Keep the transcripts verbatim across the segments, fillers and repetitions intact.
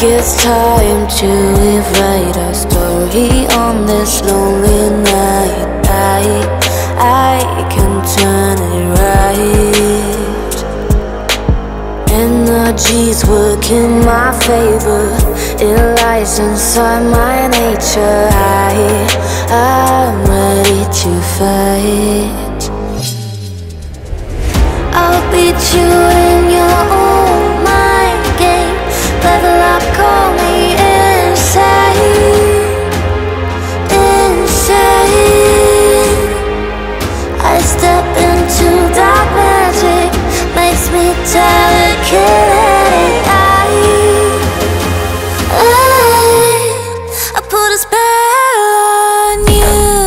It's time to rewrite our story on this lonely night. I, I can turn it right. Energy's work in my favor. It lies inside my nature. I, I'm ready to fight. I'll beat you in your own mind game. Level up, call me insane. Insane. I step into dark magic, makes me delicate. I, I, I put a spell on you.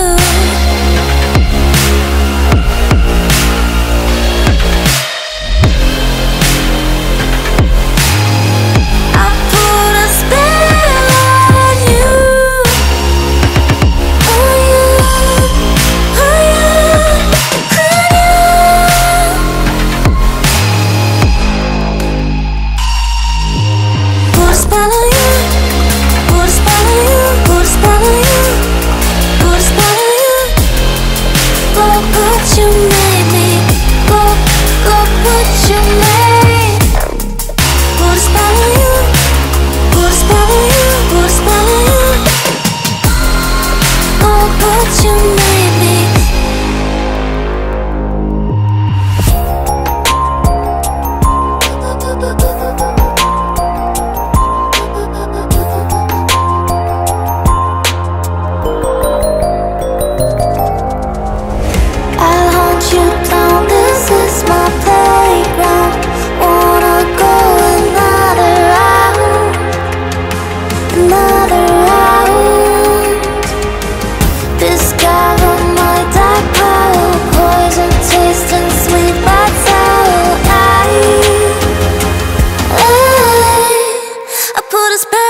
Put a spell